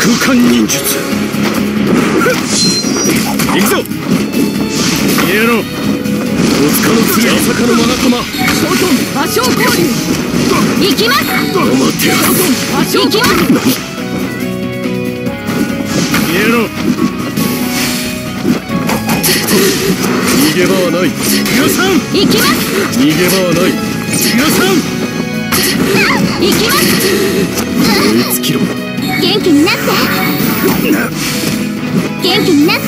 空間忍術。行くぞ。消えろ。戸塚の剣、八坂の眼玉。 召喚魔性交流。行きます。 待てよ。 魔性交流。 消えろ。逃げ場はない。皆さん行きます。 逃げ場はない。皆さん行きます。 燃え尽きろ。 元気になって元気になって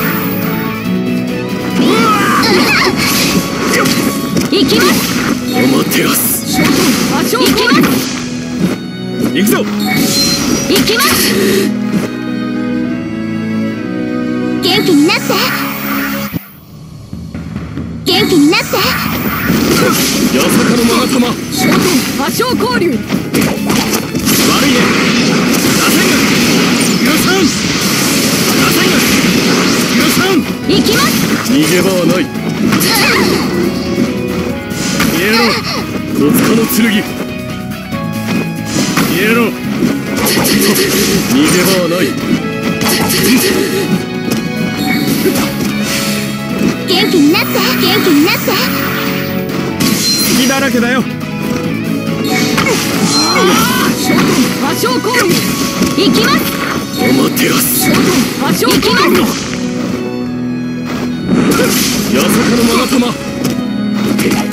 行きます。 アマテラス。 召喚魔性交流。 行くぞ。 行きます。元気になって元気になって八坂の眼玉。 召喚魔性交流。 悪いね。打線が皆さん打線が皆さん行きます。 逃げ場はない。消えろ。戸塚の剣。消えろ。逃げ場はない。 元気になって元気になって隙だらけだよ。 召喚魔性交流。行きます。 アマテラス。 召喚魔性交流。 八坂の眼玉。悪いね。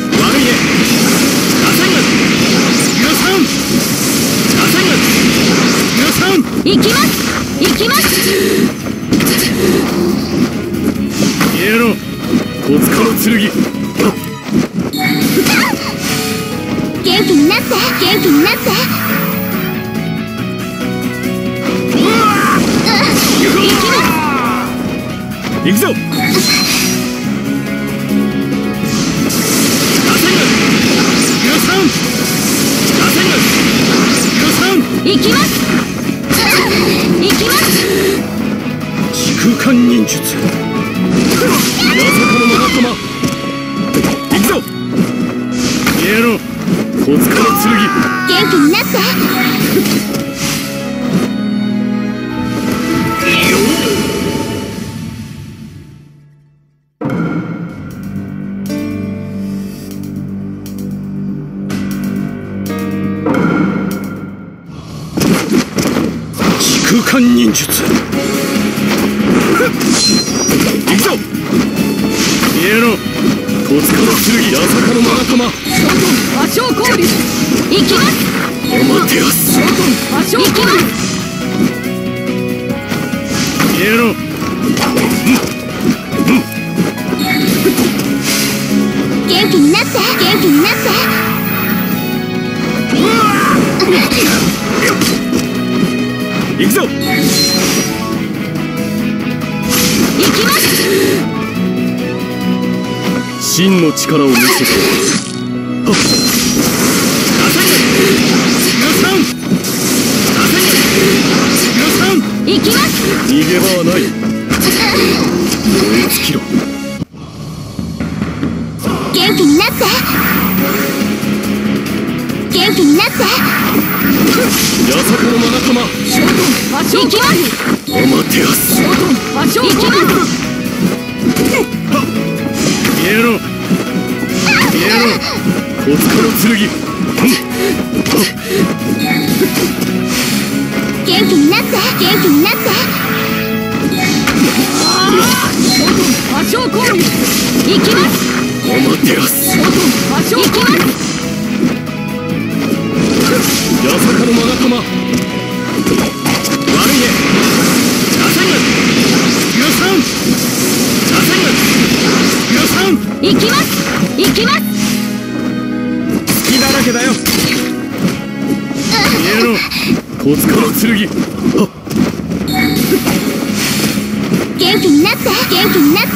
打線が皆さん打線が皆さん行きます行きます。 消えろ。戸塚の剣。 元気になって元気になって行くぞ。打線が皆さん打線が皆さん行きます行きます。 時空間忍術。八坂の眼玉。行くぞ。消えろ。戸塚の剣。 元気になって時空間忍術。行くぞ。消えろ。戸塚の剣。八坂の眼玉。 召喚魔性交流。行きます。 アマテラス。 召喚魔性交流。 消えろ。 元気になって元気になって行くぞ。 行きます。 真の力を見せて。はっ。打線が皆さん打線が皆さん行きます。 逃げ場はない。燃え尽きろ。 元気になって元気になって八坂の眼玉。 召喚魔性交流。 アマテラス。 召喚魔性交流。 消えろ。消えろ。戸塚の剣。 元気になって元気になって召喚魔性交流。行きます。 アマテラス。 召喚魔性交流。 八坂の眼玉。悪いね。打線が皆さん打線が皆さん行きます行きます。 隙だらけだよ。消えろ。戸塚の剣。はっ。 元気になって元気になって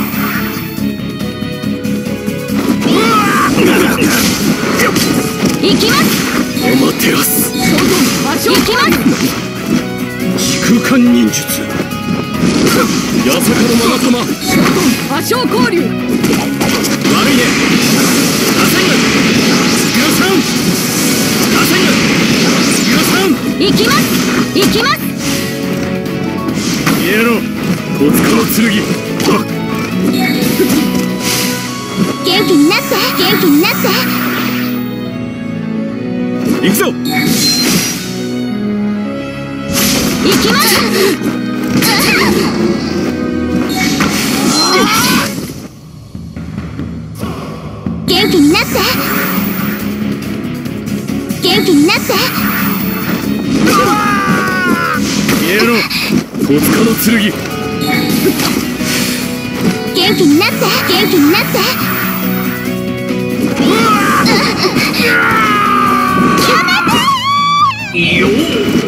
行きます。 アマテラス。 召喚魔性交流。 時空間忍術。八坂の眼玉。 召喚魔性交流。 悪いね。打線が皆さん打線が皆さん行きます行きます。 えろ戸塚の剣。 元気になって元気になって行くぞ。 行きます。元気になって元気になってえろ戸塚の剣。 元気になって元気になってよっ